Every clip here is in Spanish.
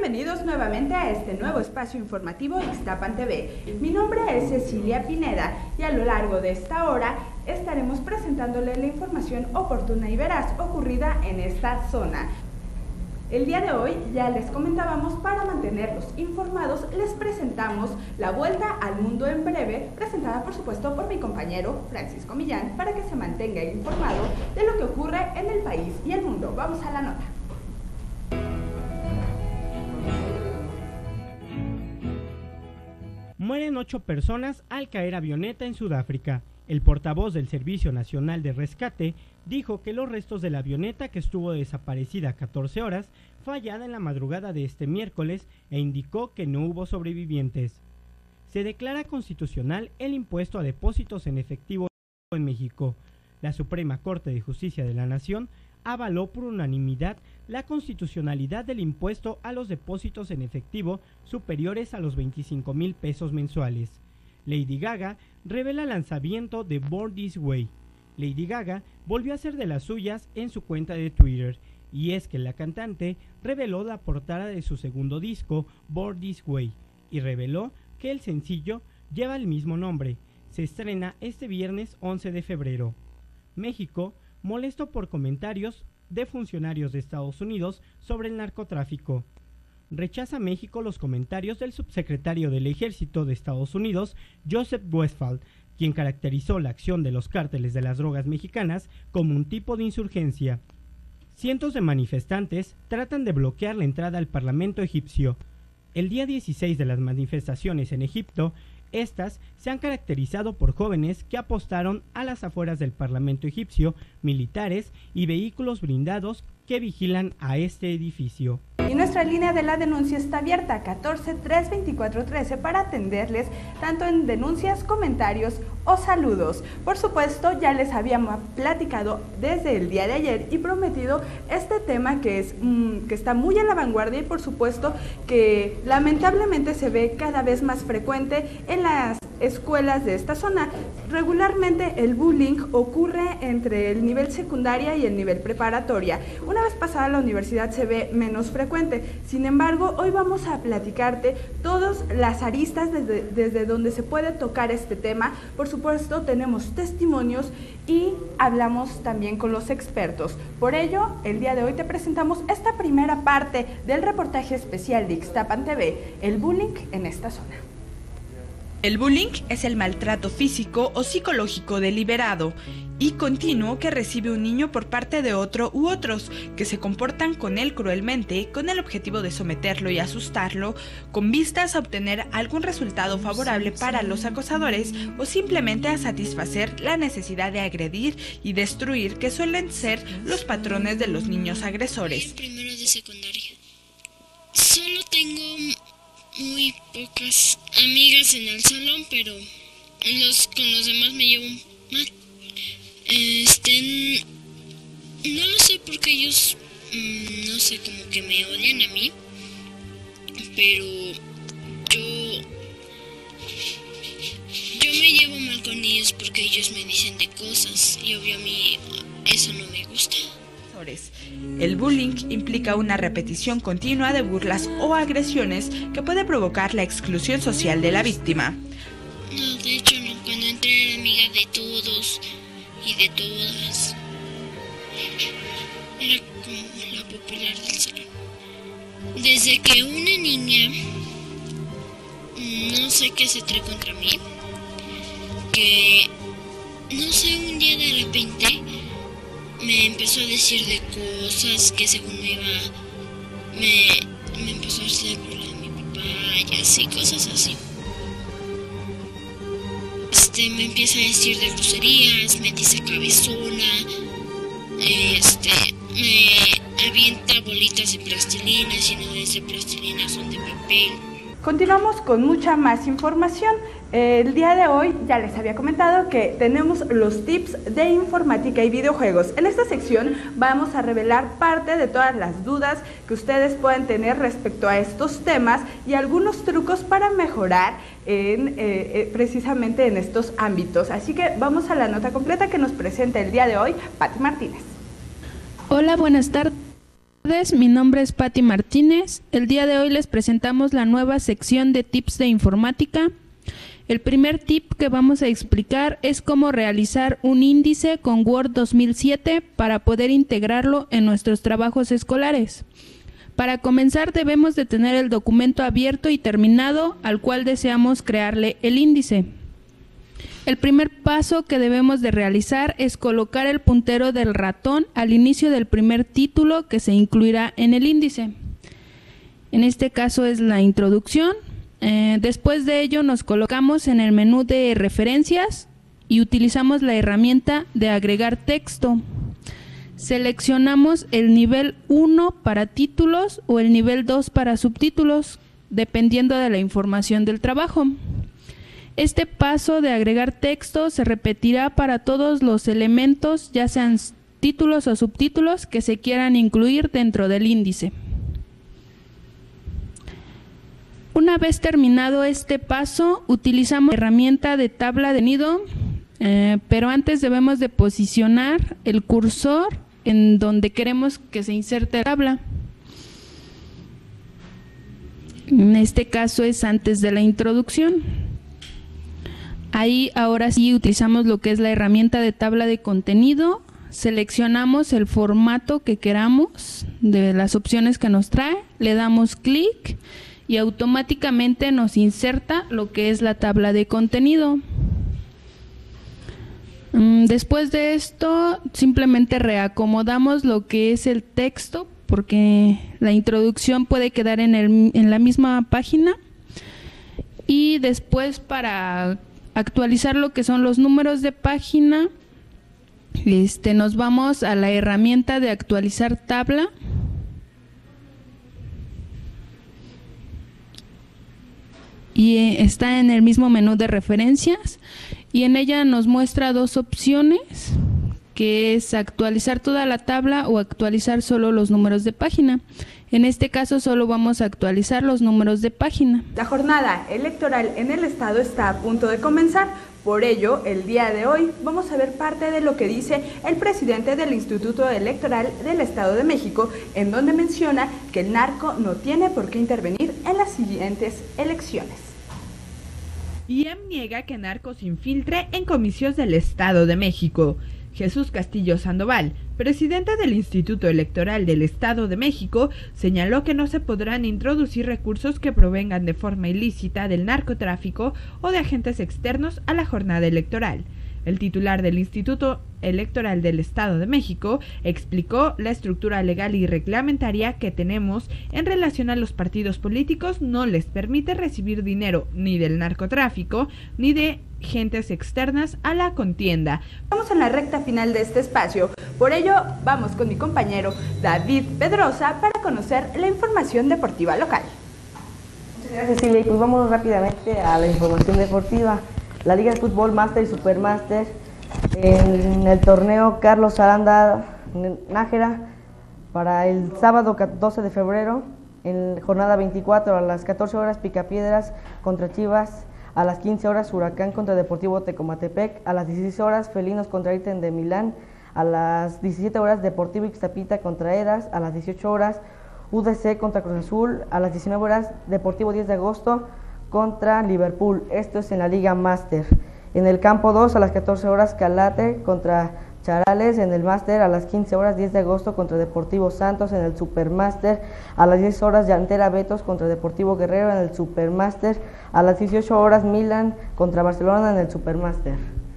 Bienvenidos nuevamente a este nuevo espacio informativo Ixtapan TV. Mi nombre es Cecilia Pineda y a lo largo de esta hora estaremos presentándole la información oportuna y veraz ocurrida en esta zona. El día de hoy, ya les comentábamos, para mantenerlos informados, les presentamos La Vuelta al Mundo en Breve, presentada por supuesto por mi compañero Francisco Millán, para que se mantenga informado de lo que ocurre en el país y el mundo. Vamos a la nota. Mueren 8 personas al caer avioneta en Sudáfrica. El portavoz del Servicio Nacional de Rescate dijo que los restos de la avioneta, que estuvo desaparecida 14 horas, fue hallada en la madrugada de este miércoles e indicó que no hubo sobrevivientes. Se declara constitucional el impuesto a depósitos en efectivo en México. La Suprema Corte de Justicia de la Nación avaló por unanimidad la constitucionalidad del impuesto a los depósitos en efectivo superiores a los 25,000 pesos mensuales. Lady Gaga revela el lanzamiento de Born This Way. Lady Gaga volvió a hacer de las suyas en su cuenta de Twitter, y es que la cantante reveló la portada de su segundo disco, Born This Way, y reveló que el sencillo lleva el mismo nombre. Se estrena este viernes 11 de febrero. México, molesto por comentarios de funcionarios de Estados Unidos sobre el narcotráfico. Rechaza México los comentarios del subsecretario del Ejército de Estados Unidos, Joseph Westphal, quien caracterizó la acción de los cárteles de las drogas mexicanas como un tipo de insurgencia. Cientos de manifestantes tratan de bloquear la entrada al Parlamento egipcio. El día 16 de las manifestaciones en Egipto, estas se han caracterizado por jóvenes que apostaron a las afueras del Parlamento egipcio, militares y vehículos blindados que vigilan a este edificio. Y nuestra línea de la denuncia está abierta, 14-324-13, para atenderles tanto en denuncias, comentarios o saludos. Por supuesto, ya les habíamos platicado desde el día de ayer y prometido este tema que está muy a la vanguardia y por supuesto que lamentablemente se ve cada vez más frecuente en las escuelas de esta zona. Regularmente el bullying ocurre entre el nivel secundaria y el nivel preparatoria. Una vez pasada la universidad se ve menos frecuente. Sin embargo, hoy vamos a platicarte todas las aristas desde donde se puede tocar este tema. Por supuesto, tenemos testimonios y hablamos también con los expertos. Por ello, el día de hoy te presentamos esta primera parte del reportaje especial de Ixtapan TV, el bullying en esta zona. El bullying es el maltrato físico o psicológico deliberado y continuo que recibe un niño por parte de otro u otros que se comportan con él cruelmente con el objetivo de someterlo y asustarlo con vistas a obtener algún resultado favorable para los acosadores o simplemente a satisfacer la necesidad de agredir y destruir que suelen ser los patrones de los niños agresores. Primero de secundaria. Solo tengo muy pocas amigas en el salón, pero con los demás me llevo mal. No lo sé porque ellos, no sé, como que me odian a mí, pero yo me llevo mal con ellos porque ellos me dicen de cosas y obvio a mí eso no me gusta. El bullying implica una repetición continua de burlas o agresiones que puede provocar la exclusión social de la víctima. No, de hecho no. Cuando entré era amiga de todos y de todas. Era como la popular del salón. Desde que una niña, no sé qué se trae contra mí, que no sé, un día de repente me empezó a decir de cosas que según me empezó a hacer burla de mi papá y así, cosas así. Me empieza a decir de groserías, me dice cabezona, me avienta bolitas de plastilina, y no es de plastilina, son de papel. Continuamos con mucha más información. El día de hoy ya les había comentado que tenemos los tips de informática y videojuegos. En esta sección vamos a revelar parte de todas las dudas que ustedes pueden tener respecto a estos temas y algunos trucos para mejorar precisamente en estos ámbitos. Así que vamos a la nota completa que nos presenta el día de hoy Pati Martínez. Hola, buenas tardes. Mi nombre es Patti Martínez. El día de hoy les presentamos la nueva sección de tips de informática. El primer tip que vamos a explicar es cómo realizar un índice con Word 2007 para poder integrarlo en nuestros trabajos escolares. Para comenzar debemos de tener el documento abierto y terminado al cual deseamos crearle el índice. El primer paso que debemos de realizar es colocar el puntero del ratón al inicio del primer título que se incluirá en el índice. En este caso es la introducción. Después de ello nos colocamos en el menú de referencias y utilizamos la herramienta de agregar texto. Seleccionamos el nivel 1 para títulos o el nivel 2 para subtítulos, dependiendo de la información del trabajo. Este paso de agregar texto se repetirá para todos los elementos, ya sean títulos o subtítulos, que se quieran incluir dentro del índice. Una vez terminado este paso, utilizamos la herramienta de tabla de nido, pero antes debemos de posicionar el cursor en donde queremos que se inserte la tabla. En este caso es antes de la introducción. Ahí ahora sí utilizamos lo que es la herramienta de tabla de contenido, seleccionamos el formato que queramos de las opciones que nos trae, le damos clic y automáticamente nos inserta lo que es la tabla de contenido. Después de esto simplemente reacomodamos lo que es el texto porque la introducción puede quedar en la misma página, y después para actualizar lo que son los números de página, nos vamos a la herramienta de actualizar tabla. Y está en el mismo menú de referencias y en ella nos muestra dos opciones, que es actualizar toda la tabla o actualizar solo los números de página. En este caso solo vamos a actualizar los números de página. La jornada electoral en el estado está a punto de comenzar. Por ello, el día de hoy vamos a ver parte de lo que dice el presidente del Instituto Electoral del Estado de México, en donde menciona que el narco no tiene por qué intervenir en las siguientes elecciones. IEM niega que narcos infiltre en comicios del Estado de México. Jesús Castillo Sandoval, presidente del Instituto Electoral del Estado de México, señaló que no se podrán introducir recursos que provengan de forma ilícita del narcotráfico o de agentes externos a la jornada electoral. El titular del Instituto Electoral del Estado de México explicó la estructura legal y reglamentaria que tenemos en relación a los partidos políticos no les permite recibir dinero ni del narcotráfico ni de gentes externas a la contienda. Estamos en la recta final de este espacio, por ello vamos con mi compañero David Pedrosa para conocer la información deportiva local. Muchas gracias, Cecilia, y pues vamos rápidamente a la información deportiva. La Liga de Fútbol Máster y Supermáster en el torneo Carlos Aranda Nájera para el sábado 12 de febrero en jornada 24 a las 14 horas Picapiedras contra Chivas, a las 15 horas Huracán contra Deportivo Tecomatepec, a las 16 horas Felinos contra Inter de Milán, a las 17 horas Deportivo Ixtapita contra Edas, a las 18 horas UDC contra Cruz Azul, a las 19 horas Deportivo 10 de agosto contra Liverpool. Esto es en la Liga Máster. En el campo 2 a las 14 horas Calate contra Charales, en el Máster a las 15 horas 10 de agosto contra Deportivo Santos, en el Supermáster a las 10 horas Llantera Betos contra Deportivo Guerrero, en el Supermáster a las 18 horas Milan contra Barcelona, en el Supermáster.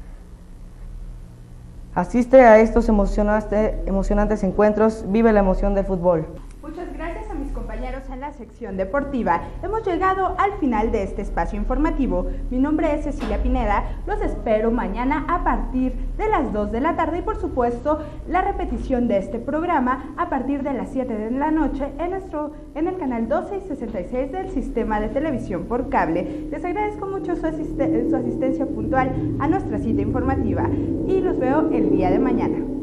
Asiste a estos emocionantes encuentros, vive la emoción del fútbol. Muchas gracias a mis compañeros en la sección deportiva. Hemos llegado al final de este espacio informativo. Mi nombre es Cecilia Pineda. Los espero mañana a partir de las 2 de la tarde y por supuesto la repetición de este programa a partir de las 7 de la noche en el canal 12 y 66 del sistema de televisión por cable. Les agradezco mucho su asistencia puntual a nuestra cita informativa y los veo el día de mañana.